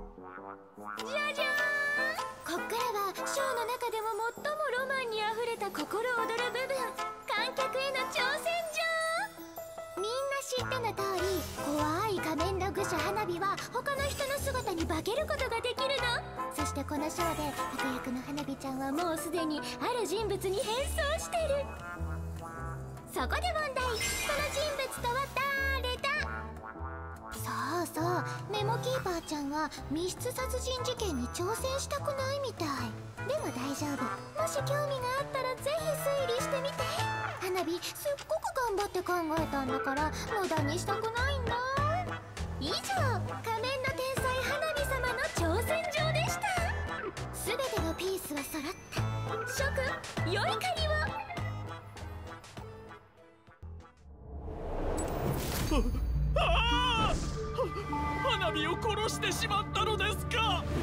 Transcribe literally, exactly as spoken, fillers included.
じゃじゃーん。こっからはショーの中でも最もロマンにあふれた心躍る部分、観客への挑戦状。みんな知っての通り、怖い仮面ログ者花火は他の人の姿に化けることができるの。そしてこのショーで悪役の花火ちゃんはもうすでにある人物に変装してる。そこで問題、その人物とは誰だ？そうそう、メモキーパーちゃんは密室殺人事件に挑戦したくないみたい。でも大丈夫、もし興味があったらぜひ推理してみて。花火すっごく頑張って考えたんだから無駄にしたくないんだ。以上、仮面の天才花火様の挑戦状でした。全てのピースは揃った。諸君、良い狩りを。 ああ！花火を殺してしまったのですか！